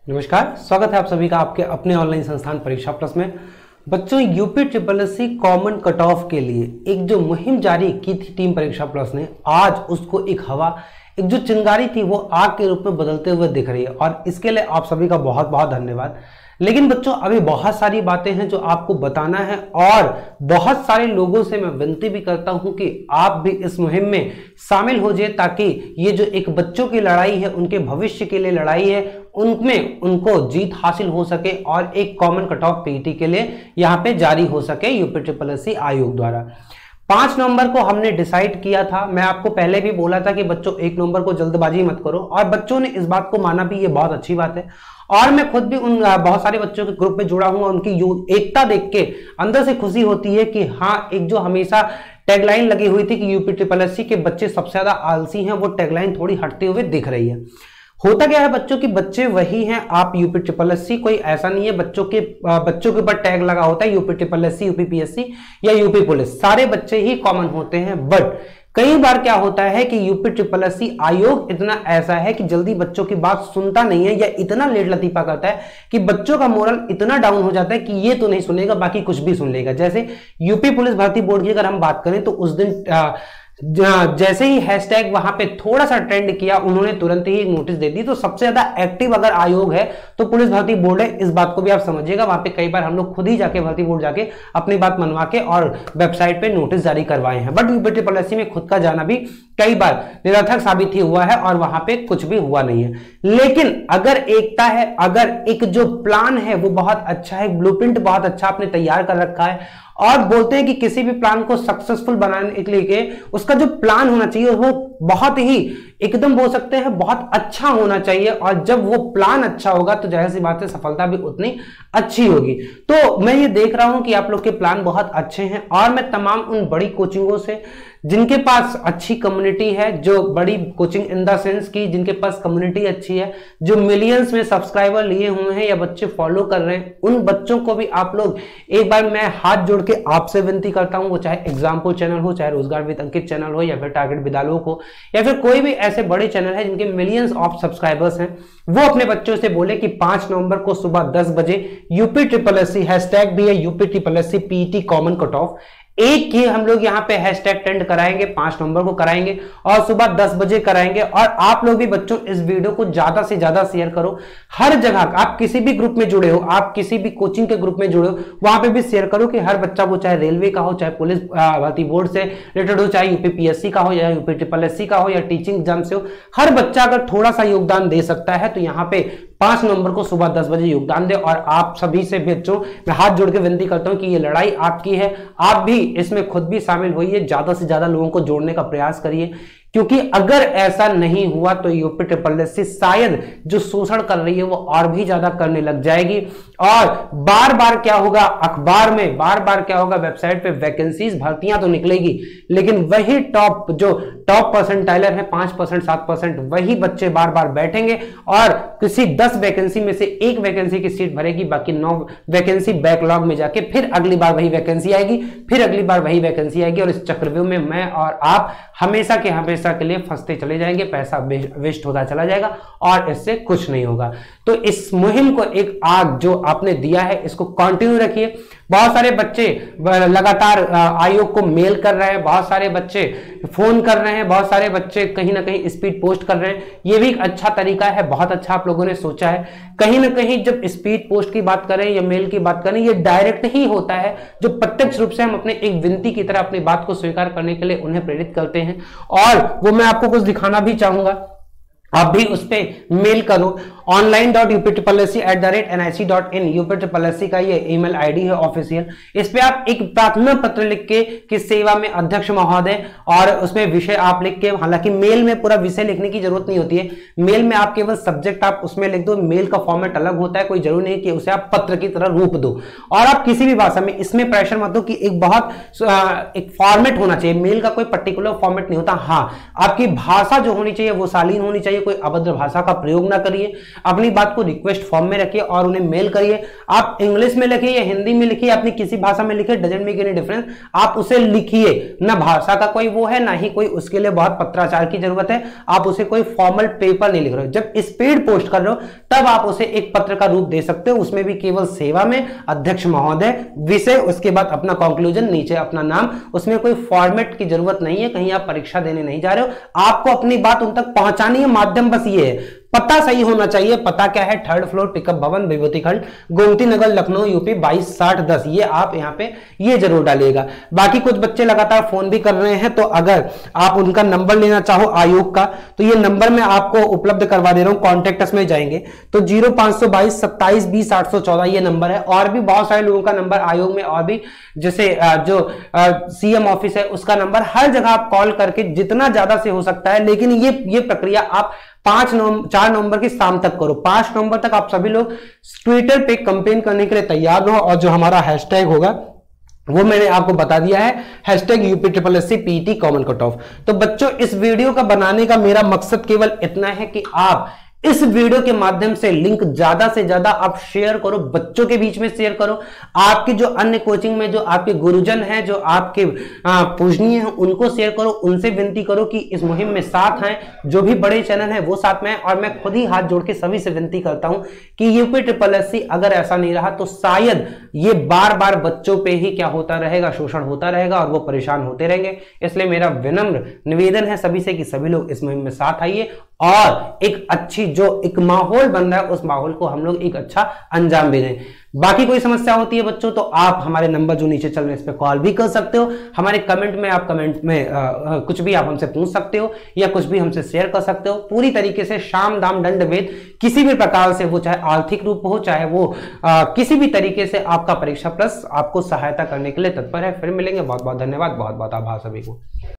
नमस्कार, स्वागत है आप सभी का आपके अपने ऑनलाइन संस्थान परीक्षा प्लस में। बच्चों, UP SSSC common cut off के लिए एक जो मुहिम जारी की थी टीम परीक्षा प्लस ने, आज उसको एक जो चिंगारी थी वो आग के रूप में बदलते हुए दिख रही है और इसके लिए आप सभी का बहुत बहुत धन्यवाद। लेकिन बच्चों, अभी बहुत सारी बातें हैं जो आपको बताना है और बहुत सारे लोगों से मैं विनती भी करता हूं कि आप भी इस मुहिम में शामिल हो जाए, ताकि ये जो एक बच्चों की लड़ाई है, उनके भविष्य के लिए लड़ाई है, उनमें उनको जीत हासिल हो सके और एक कॉमन कट ऑफ पीईटी के लिए यहाँ पे जारी हो सके यूपी SSSC आयोग द्वारा। 5 नवंबर को हमने डिसाइड किया था। मैं आपको पहले भी बोला था कि बच्चों 1 नवंबर को जल्दबाजी मत करो, और बच्चों ने इस बात को माना भी, ये बहुत अच्छी बात है। और मैं खुद भी उन बहुत सारे बच्चों के ग्रुप में जुड़ा हूं, उनकी एकता देख के अंदर से खुशी होती है कि हाँ, एक जो हमेशा टैगलाइन लगी हुई थी कि यूपी SSSC के बच्चे सबसे ज्यादा आलसी हैं, वो टैगलाइन थोड़ी हटते हुए दिख रही है। होता क्या है बच्चों की, बच्चे वही हैं। आप यूपी SSSC, कोई ऐसा नहीं है बच्चों के ऊपर टैग लगा होता है यूपी SSSC, यूपी PSC या यूपी पुलिस, सारे बच्चे ही कॉमन होते हैं। बट कई बार क्या होता है कि यूपी SSSC आयोग इतना ऐसा है कि जल्दी बच्चों की बात सुनता नहीं है, या इतना लेट लतीफा करता है कि बच्चों का मोरल इतना डाउन हो जाता है कि ये तो नहीं सुनेगा, बाकी कुछ भी सुन लेगा। जैसे यूपी पुलिस भर्ती बोर्ड की अगर हम बात करें तो उस दिन जैसे ही हैशटैग वहां पे थोड़ा सा ट्रेंड किया, उन्होंने तुरंत ही नोटिस दे दी। तो सबसे ज्यादा एक्टिव अगर आयोग है तो पुलिस भर्ती बोर्ड है, इस बात को भी आप समझिएगा। वहां पे कई बार हम लोग खुद ही जाके भर्ती बोर्ड जाके अपनी बात मनवा के और वेबसाइट पे नोटिस जारी करवाए हैं। बट यूपी SSSC में खुद का जाना भी कई बार निरर्थक साबित ही हुआ है और वहां पे कुछ भी हुआ नहीं है। लेकिन अगर एकता है, अगर एक जो प्लान है वो बहुत अच्छा है, ब्लूप्रिंट बहुत अच्छा आपने तैयार कर रखा है, और बोलते हैं कि किसी भी प्लान को सक्सेसफुल बनाने के लिए उसका जो प्लान होना चाहिए वो बहुत ही एकदम बोल सकते हैं बहुत अच्छा होना चाहिए, और जब वो प्लान अच्छा होगा तो जाहिर सी बात है सफलता भी उतनी अच्छी होगी। तो मैं ये देख रहा हूं कि आप लोग के प्लान बहुत अच्छे हैं, और मैं तमाम उन बड़ी कोचिंगों से जिनके पास अच्छी कम्युनिटी है, जो बड़ी कोचिंग इन द सेंस की जिनके पास कम्युनिटी अच्छी है, जो मिलियंस में सब्सक्राइबर लिए हुए हैं या बच्चे फॉलो कर रहे हैं, उन बच्चों को भी आप लोग एक बार मैं हाथ जोड़ के आपसे विनती करता हूं, वो चाहे एग्जाम्पल चैनल हो, चाहे रोजगार विद अंकित चैनल हो, या फिर टारगेट विद्यालयों को, या फिर कोई भी ऐसे बड़े चैनल है जिनके मिलियंस ऑफ सब्सक्राइबर्स हैं, वो अपने बच्चों से बोले कि 5 नवंबर को सुबह 10 बजे यूपी SSSC हैशटैग भी है UP SSSC PET common cut off, एक ही हम लोग यहाँ पे हैशटैग ट्रेंड कराएंगे, 5 नवंबर को कराएंगे और सुबह 10 बजे कराएंगे। और आप लोग भी बच्चों इस वीडियो को ज्यादा से ज्यादा शेयर करो, हर जगह। आप किसी भी ग्रुप में जुड़े हो, आप किसी भी कोचिंग के ग्रुप में जुड़े हो, वहां पे भी शेयर करो कि हर बच्चा को, चाहे रेलवे का हो, चाहे पुलिस भर्ती बोर्ड से रिलेटेड हो, चाहे यूपी PSC का हो या यूपी SSSC का हो या टीचिंग एग्जाम से हो, हर बच्चा अगर थोड़ा सा योगदान दे सकता है तो यहाँ पे 5 नवंबर को सुबह 10 बजे योगदान दे। और आप सभी से बच्चों मैं हाथ जोड़ के विनती करता हूं कि ये लड़ाई आपकी है, आप भी इसमें खुद भी शामिल होइए, ज्यादा से ज्यादा लोगों को जोड़ने का प्रयास करिए, क्योंकि अगर ऐसा नहीं हुआ तो यूपी SSSC शायद जो शोषण कर रही है वो और भी ज्यादा करने लग जाएगी। और बार बार क्या होगा, अखबार में बार बार क्या होगा, वेबसाइट पे वैकेंसीज, भर्तियां तो निकलेगी, लेकिन वही टॉप परसेंटाइलर है 5%, 7%, वही बच्चे बार बार बैठेंगे और किसी 10 वैकेंसी में से 1 वैकेंसी की सीट भरेगी, बाकी 9 वैकेंसी बैकलॉग में जाके फिर अगली बार वही वैकेंसी आएगी, फिर अगली बार वही वैकेंसी आएगी, और इस चक्रव्यूह में मैं और आप हमेशा के लिए फंसते चले जाएंगे, पैसा वेस्ट होता चला जाएगा और इससे कुछ नहीं होगा। तो इस मुहिम को एक आग जो आपने दिया है इसको कंटिन्यू रखिए। बहुत सारे बच्चे लगातार आयोग को मेल कर रहे हैं, बहुत सारे बच्चे फोन कर रहे हैं, बहुत सारे बच्चे कहीं ना कहीं स्पीड पोस्ट कर रहे हैं, ये भी एक अच्छा तरीका है, बहुत अच्छा आप लोगों ने सोचा है। कहीं ना कहीं जब स्पीड पोस्ट की बात करें या मेल की बात करें, ये डायरेक्ट ही होता है, जो प्रत्यक्ष रूप से हम अपने एक विनती की तरह अपनी बात को स्वीकार करने के लिए उन्हें प्रेरित करते हैं। और वो मैं आपको कुछ दिखाना भी चाहूंगा, आप भी उस पर मेल करो। online.upsssc@nic.in यूपी SSSC का ये ईमेल आईडी है ऑफिशियल। इस पे आप एक प्रार्थना पत्र लिख के कि सेवा में अध्यक्ष महोदय, और उसमें विषय आप लिख के, हालांकि मेल में पूरा विषय लिखने की जरूरत नहीं होती है, मेल में आप केवल सब्जेक्ट आप उसमें लिख दो। मेल का फॉर्मेट अलग होता है, कोई जरूरी नहीं कि उसे आप पत्र की तरह रूप दो। और आप किसी भी भाषा में, इसमें प्रेशर मत दो कि एक फॉर्मेट होना चाहिए, मेल का कोई पर्टिकुलर फॉर्मेट नहीं होता। हाँ, आपकी भाषा जो होनी चाहिए वो शालीन होनी चाहिए, करिए, कोई अभद्र भाषा का प्रयोग ना करिए, अपनी बात को रिक्वेस्ट फॉर्म में रखिए और उन्हें मेल करिए। आप इंग्लिश में लिखिए या हिंदी में लिखिए, अपनी किसी भाषा में लिखिए, डजंट मेक एनी डिफरेंस, आप उसे लिखिए। ना भाषा का कोई वो है, ना ही कोई उसके लिए बहुत पत्राचार की जरूरत है, आप उसे कोई फॉर्मल पेपर नहीं लिख रहे हो। जब स्पीड पोस्ट कर रहे हो तब आप उसे एक पत्र का रूप दे सकते हो, उसमें भी केवल सेवा में अध्यक्ष महोदय, विषय, उसके बाद अपना कंक्लूजन, नीचे अपना नाम। उसमें कोई फॉर्मेट की जरूरत नहीं है, कहीं आप परीक्षा देने नहीं जा रहे हो, आपको अपनी बात उन तक पहुंचानी है, माध्यम बस ये है। पता सही होना चाहिए। पता क्या है? 3rd फ्लोर पिकअप भवन, विभूति खंड, गोमती नगर, लखनऊ, यूपी 226010। ये आप यहाँ पे ये जरूर डालिएगा। बाकी कुछ बच्चे लगातार फोन भी कर रहे हैं, तो अगर आप उनका नंबर लेना चाहो आयोग का, तो ये नंबर मैं आपको उपलब्ध करवा दे रहा हूं। कॉन्टेक्ट में जाएंगे तो 0522 27 20 814 ये नंबर है। और भी बहुत सारे लोगों का नंबर आयोग में, और भी जैसे जो सीएम ऑफिस है उसका नंबर, हर जगह आप कॉल करके जितना ज्यादा से हो सकता है। लेकिन ये प्रक्रिया आप 4 नवंबर की शाम तक करो। 5 नवंबर तक आप सभी लोग ट्विटर पे कंपेन करने के लिए तैयार रहो, और जो हमारा हैशटैग होगा वो मैंने आपको बता दिया है, hashtag UPSC PT common cut off. तो बच्चों, इस वीडियो का बनाने का मेरा मकसद केवल इतना है कि आप इस वीडियो के माध्यम से लिंक ज्यादा से ज्यादा आप शेयर करो, बच्चों के बीच में शेयर करो। आपके जो अन्य कोचिंग में जो आपके गुरुजन हैं, जो आपके पूजनीय हैं, उनको शेयर करो, उनसे विनती करो कि इस मुहिम में साथ हैं। जो भी बड़े चैनल हैं वो साथ में हैं। और मैं खुद ही हाथ जोड़ के सभी से विनती करता हूं कि यूपीएससी अगर ऐसा नहीं रहा तो शायद ये बार बार बच्चों पे ही क्या होता रहेगा, शोषण होता रहेगा और वो परेशान होते रहेंगे। इसलिए मेरा विनम्र निवेदन है सभी से कि सभी लोग इस मुहिम में साथ आइए, और एक अच्छी जो एक माहौल बन रहा है उस माहौल को हम लोग एक अच्छा अंजाम भी दें। बाकी कोई समस्या होती है बच्चों तो आप हमारे नंबर जो नीचे चल रहे हैं इस पे कॉल भी कर सकते हो। हमारे कमेंट में आप कुछ भी आप हमसे पूछ सकते हो, या कुछ भी हमसे शेयर कर सकते हो। पूरी तरीके से शाम दाम दंड भेद किसी भी प्रकार से, वो चाहे आर्थिक रूप हो, चाहे वो किसी भी तरीके से आपका परीक्षा प्लस आपको सहायता करने के लिए तत्पर है। फिर मिलेंगे। बहुत बहुत धन्यवाद, बहुत बहुत आभार सभी को।